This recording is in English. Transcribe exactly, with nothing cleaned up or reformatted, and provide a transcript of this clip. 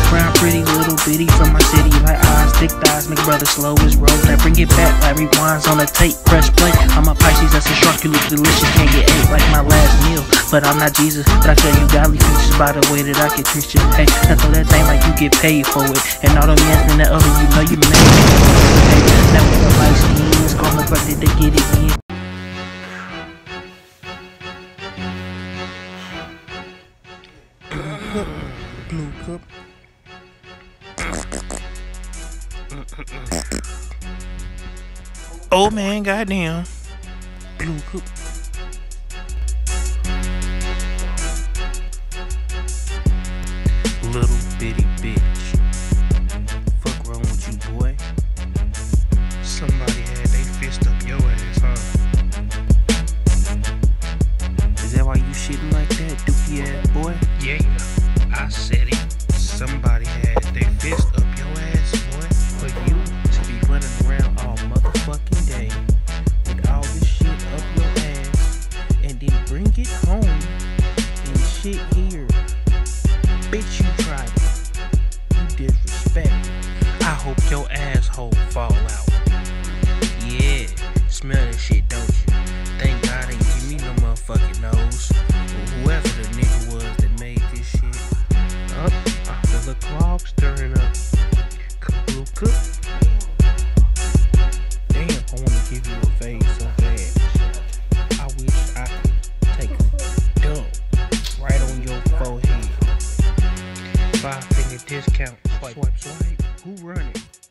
brown, pretty little bitty from my city. Like eyes, thick thighs, make brother slow as roll. Now bring it back like rewinds on a tape, press play. I'm a Pisces, that's a shark, you look delicious. Can't get ate like my last meal, but I'm not Jesus. But I show you godly features by the way that I can treat you. Hey, now throw that thing like you get paid for it. And all them yes in that other, you know you made it. Hey, now with the light skins, call my brother to get it in. Blue cup. Oh man, goddamn. Blue cup. Little bitty bitch. Fuck wrong with you, boy? Somebody had they fist up your ass, huh? Is that why you shitting like that, dookie ass boy? Yeah, I said it. Somebody had they fist up your ass, boy. For you to be running around all motherfucking day with all this shit up your ass and then bring it home and shit here. Bitch, you tried it. You disrespect. I hope your asshole fall out. Yeah, smell that shit, don't you? Thank God ain't give me no motherfucking nose. Or whoever the nigga was that made this shit. Up, I feel the clog stirring up. Blue cook. Damn, I wanna give you a fade so bad. I wish I could take a dump right on your forehead. Five finger discount. Swipe, swipe, swipe. Who run it?